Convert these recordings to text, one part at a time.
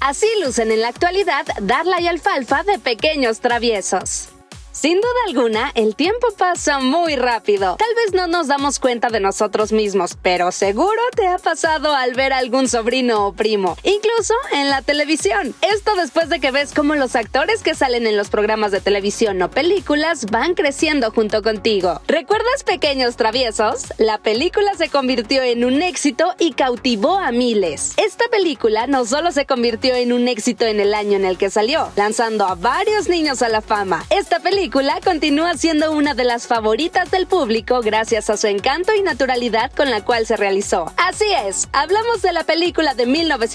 Así lucen en la actualidad Darla y Alfalfa de Pequeños Traviesos. Sin duda alguna, el tiempo pasa muy rápido. Tal vez no nos damos cuenta de nosotros mismos, pero seguro te ha pasado al ver a algún sobrino o primo, incluso en la televisión. Esto después de que ves cómo los actores que salen en los programas de televisión o películas van creciendo junto contigo. ¿Recuerdas Pequeños Traviesos? La película se convirtió en un éxito y cautivó a miles. Esta película no solo se convirtió en un éxito en el año en el que salió, lanzando a varios niños a la fama. Esta película continúa siendo una de las favoritas del público gracias a su encanto y naturalidad con la cual se realizó. Así es, hablamos de la película de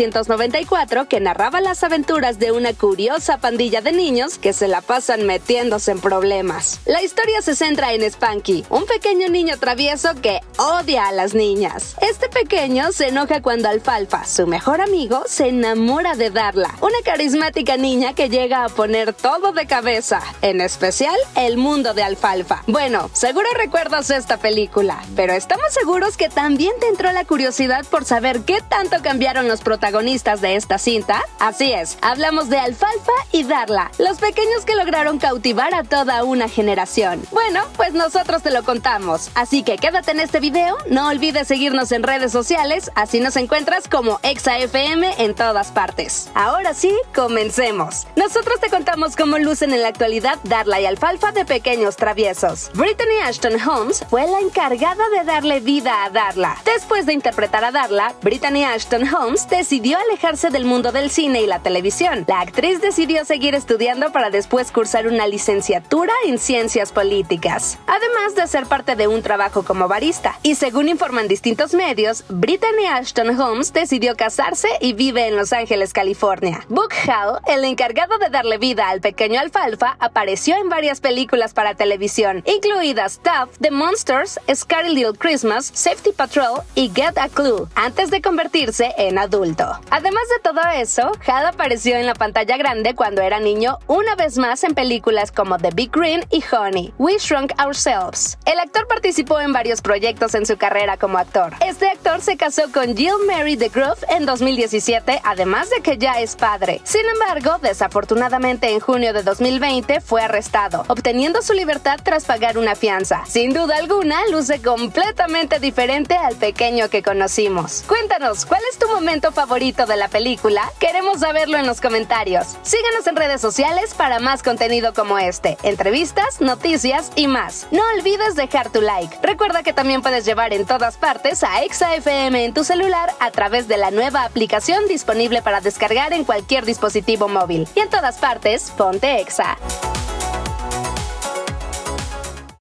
1994 que narraba las aventuras de una curiosa pandilla de niños que se la pasan metiéndose en problemas. La historia se centra en Spanky, un pequeño niño travieso que odia a las niñas. Este pequeño se enoja cuando Alfalfa, su mejor amigo, se enamora de Darla, una carismática niña que llega a poner todo de cabeza, en especial el mundo de Alfalfa. Bueno, seguro recuerdas esta película, pero estamos seguros que también te entró la curiosidad por saber qué tanto cambiaron los protagonistas de esta cinta. Así es, hablamos de Alfalfa y Darla, los pequeños que lograron cautivar a toda una generación. Bueno, pues nosotros te lo contamos, así que quédate en este video, no olvides seguirnos en redes sociales, así nos encuentras como ExaFM en todas partes. Ahora sí, comencemos. Nosotros te contamos cómo lucen en la actualidad Darla y Alfalfa de Pequeños Traviesos. Brittany Ashton Holmes fue la encargada de darle vida a Darla. Después de interpretar a Darla, Brittany Ashton Holmes decidió alejarse del mundo del cine y la televisión. La actriz decidió seguir estudiando para después cursar una licenciatura en ciencias políticas, además de ser parte de un trabajo como barista. Y según informan distintos medios, Brittany Ashton Holmes decidió casarse y vive en Los Ángeles, California. Buck Hall, el encargado de darle vida al pequeño Alfalfa, apareció en varias películas para televisión, incluidas Tough, The Monsters, Scary Little Christmas, Safety Patrol y Get a Clue, antes de convertirse en adulto. Además de todo eso, Hal apareció en la pantalla grande cuando era niño una vez más en películas como The Big Green y Honey, We Shrunk Ourselves. El actor participó en varios proyectos en su carrera como actor. Este actor se casó con Jill Mary DeGroff en 2017, además de que ya es padre. Sin embargo, desafortunadamente en junio de 2020 fue arrestado, obteniendo su libertad tras pagar una fianza. Sin duda alguna, luce completamente diferente al pequeño que conocimos. Cuéntanos, ¿cuál es tu momento favorito de la película? Queremos saberlo en los comentarios. Síguenos en redes sociales para más contenido como este, entrevistas, noticias y más. No olvides dejar tu like. Recuerda que también puedes llevar en todas partes a ExaFM en tu celular a través de la nueva aplicación disponible para descargar en cualquier dispositivo móvil. Y en todas partes, ponte Exa.